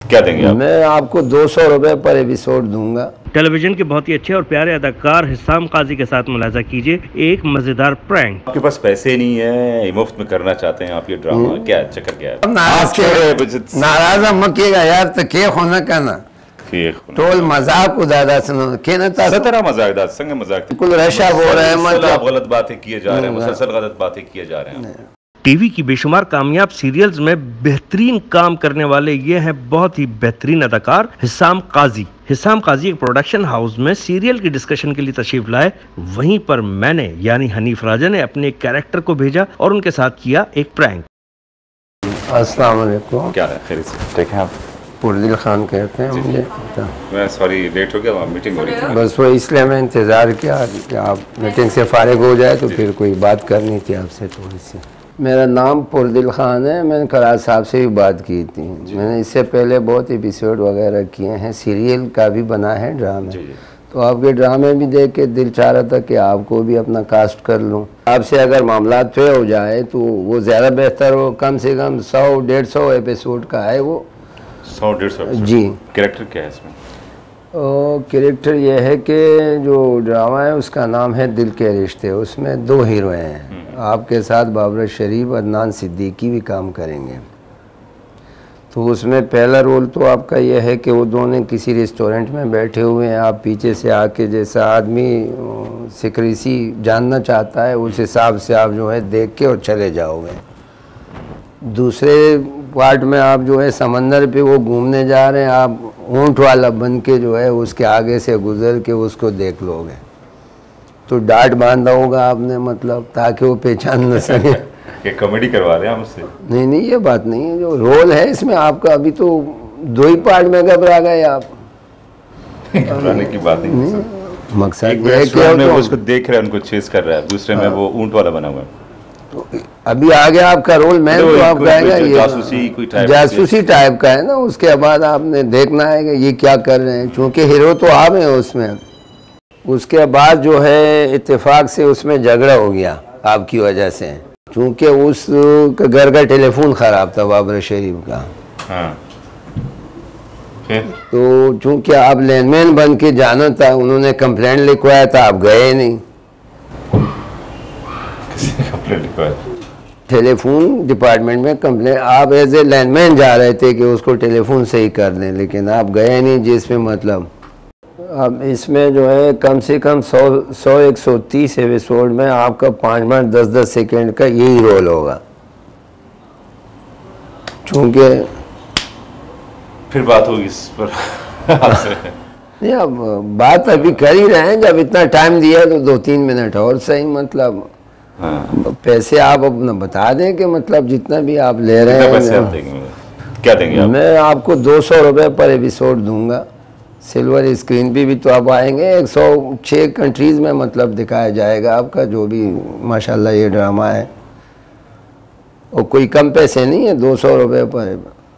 क्या देंगे आप? मैं आपको 200 रुपये पर एपिसोड दूंगा। टेलीविजन के बहुत ही अच्छे और प्यारे अदाकार हिसाम काजी के साथ मुलाजा कीजिए एक मजेदार प्रैंक। आपके पास पैसे नहीं है, मुफ्त में करना चाहते हैं आप ये ड्रामा, क्या है चक्कर क्या है? नाराज मक्केगा यार तो के होना कहना टोल मजाक उदादा सुनो के ना ता सतरा मजाक दा संग मजाक बिल्कुल रशा हो रहा है, मतलब गलत बातें किए जा रहे हैं, मुसलसल गलत बातें किए जा रहे हैं। टीवी की बेशुमार कामयाब सीरियल्स में बेहतरीन काम करने वाले ये हैं बहुत ही बेहतरीन अदाकार हिसाम काजी। हिसाम काजी एक प्रोडक्शन हाउस में सीरियल की डिस्कशन के लिए तशरीफ लाए। वहीं पर मैंने यानी हनीफ राजा ने अपने एक कैरेक्टर को भेजा और उनके साथ किया एक प्रैंक। अस्सलाम वालेकुम। क्या है खैर से? ठीक है आप? पुरदिल खान कहते हैं मुझे। मैं सॉरी लेट हो गया, मीटिंग हो रही थी। बस वो इसलिए मैं इंतज़ार किया कि आप मीटिंग से फारिग हो जाए तो फिर कोई बात करनी थी आपसे थोड़ी सी। मेरा नाम पुरदिल खान है। मैंने करार साहब से भी बात की थी। मैंने इससे पहले बहुत एपिसोड वगैरह किए हैं, सीरियल का भी बना है ड्रामे। तो आपके ड्रामे भी देख के दिल चाह रहा था कि आपको भी अपना कास्ट कर लूं। आपसे अगर मामला तय हो जाए तो वो ज़्यादा बेहतर हो। कम से कम 100-150 एपिसोड का है वो। 100-150 जी। कैरेक्टर क्या है इसमें? कैरेक्टर ये है कि जो ड्रामा है उसका नाम है दिल के रिश्ते। उसमें 2 हीरो हैं। आपके साथ बाबर शरीफ, अदनान सिद्दीकी भी काम करेंगे। तो उसमें पहला रोल तो आपका यह है कि वो दोनों किसी रेस्टोरेंट में बैठे हुए हैं। आप पीछे से आके, जैसा आदमी सिक्रेसी जानना चाहता है उस हिसाब से आप जो है देख के और चले जाओगे। दूसरे पार्ट में आप जो है समंदर पे वो घूमने जा रहे हैं, आप ऊँट वाला बन के जो है उसके आगे से गुजर के उसको देख लोगे। तो डांट बांधा होगा आपने, मतलब ताकि वो पहचान न सके। ये कॉमेडी करवा रहे हैं हमसे? नहीं नहीं, ये बात नहीं है। जो रोल है इसमें आपका, अभी तो 2 ही पार्ट में घबरा गए आप। घबराने की बात नहीं, मकसद ये है कि वो उसको देख रहे हैं, उनको चेस कर रहा है। दूसरे में वो ऊंट वाला बना हुआ है। तो अभी आगे आपका रोल मैं तो आपका आएगा ये जासूसी टाइप का है ना। उसके बाद आपने देखना है कि ये क्या कर रहे हैं, क्योंकि हीरो तो आप हैं उसमें। उसके बाद जो है इत्तेफाक से उसमें झगड़ा हो गया आपकी वजह से, क्योंकि उस घर का टेलीफोन ख़राब था बाबर शरीफ का। हाँ। तो चूँकि आप लैंडमैन बन के जाना था, उन्होंने कंप्लेंट लिखवाया था, आप गए नहीं। किसने कंप्लेंट लिखवाया? टेलीफोन डिपार्टमेंट में कंप्लेंट। आप एज ए लैंडमैन जा रहे थे कि उसको टेलीफोन सही कर दें, लेकिन आप गए नहीं। जिसमें मतलब अब इसमें जो है कम से कम 100-130 एपिसोड में आपका 5 मिनट 10-10 सेकेंड का यही रोल होगा। चूँकि फिर बात होगी इस पर नहीं, अब बात अभी कर ही रहे हैं। जब इतना टाइम दिया तो 2-3 मिनट और सही। मतलब हाँ। पैसे आप अपना बता दें कि मतलब जितना भी आप ले रहे हैं। पैसे आप देंगे? क्या देंगे आप? मैं आपको 200 रुपये पर एपिसोड दूंगा। सिल्वर स्क्रीन पे भी तो आप आएंगे। 106 कंट्रीज़ में मतलब दिखाया जाएगा आपका जो भी माशाल्लाह ये ड्रामा है। और कोई कम पैसे नहीं है, 200 रुपये पर।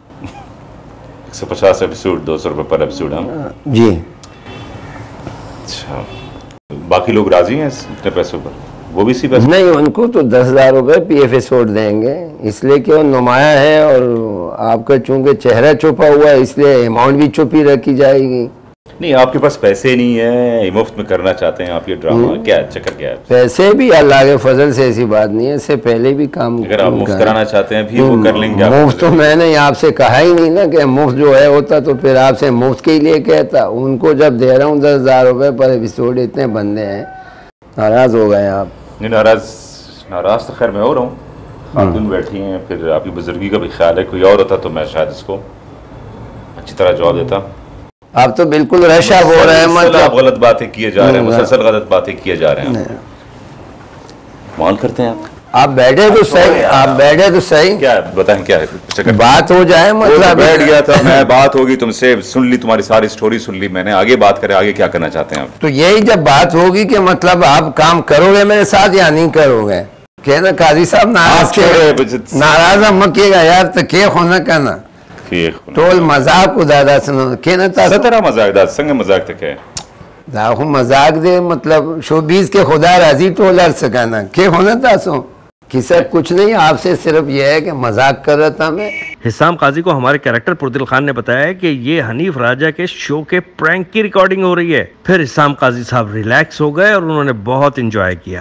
150 एपिसोड, 200 रुपये पर एपिसोड। हम जी। अच्छा, बाकी लोग राजी हैं इतने पैसों पर? वो भी इसी पैसे? नहीं, उनको तो 10,000 रुपये पी एपिसोड देंगे, इसलिए कि वो नुमाया है और आपका चूँकि चेहरा छुपा हुआ है इसलिए अमाउंट भी छुपी रखी जाएगी। नहीं, आपके पास पैसे नहीं है, मुफ्त में करना चाहते हैं आप ये ड्रामा, क्या है चक्कर क्या है? पैसे भी अल्लाह के फजल से ऐसी बात नहीं है। इससे पहले भी काम, अगर आप मुफ्त कराना चाहते हैं भी वो कर लेंगे। मुफ्त तो मैंने आपसे कहा ही नहीं ना कि मुफ्त जो है होता तो फिर आपसे मुफ्त के लिए कहता। उनको जब दे रहा हूँ 10,000 रुपये पर एपिसोड, इतने बंदे हैं, नाराज़ हो गए आप? नहीं, नाराज़ तो खैर मैं हो रहा हूँ। खातून बैठी हैं, फिर आपकी बुजुर्गी का भी ख्याल है। कोई और होता तो मैं शायद इसको अच्छी तरह जवाब देता। आप तो बिल्कुल रशा हो रहे हैं, मतलब गलत बातें किए जा रहे हैं, मुसलसल गलत बातें किए जा रहे हैं। मान करते हैं आप बैठे तो सही, आप बैठे तो सही। क्या बताएं, क्या है बात हो जाए? मतलब बैठ गया था मैं, बात होगी, तुमसे सुन ली, तुम्हारी सारी स्टोरी सुन ली मैंने। आगे बात करें, आगे क्या करना चाहते हैं आप? तो यही जब बात होगी कि मतलब आप काम करोगे मेरे साथ या नहीं करोगे। कहना काजी साहब नाराज मक्केगा यार तो के होना कहना टोल मजाक उदादा सुनो के ना ता सतरा मजाक दा संग मजाक तक है दाहु मजाक दे मतलब शोबीज के खुदा राजी टोल अर्स कहना के होना तासो किस्सा कुछ नहीं, आपसे सिर्फ यह है कि मजाक कर रहा था मैं। हिसाम काजी को हमारे कैरेक्टर पुरदिल खान ने बताया कि ये हनीफ राजा के शो के प्रैंक की रिकॉर्डिंग हो रही है। फिर हिसाम काजी साहब रिलैक्स हो गए और उन्होंने बहुत एंजॉय किया।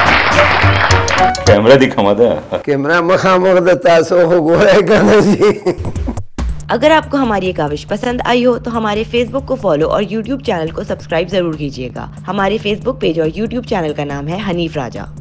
कैमरा दिखा कैमरा मखा सो हो गया जी। अगर आपको हमारी ये काविश पसंद आई हो तो हमारे फेसबुक को फॉलो और यूट्यूब चैनल को सब्सक्राइब जरूर कीजिएगा। हमारे फेसबुक पेज और यूट्यूब चैनल का नाम है हनीफ राजा।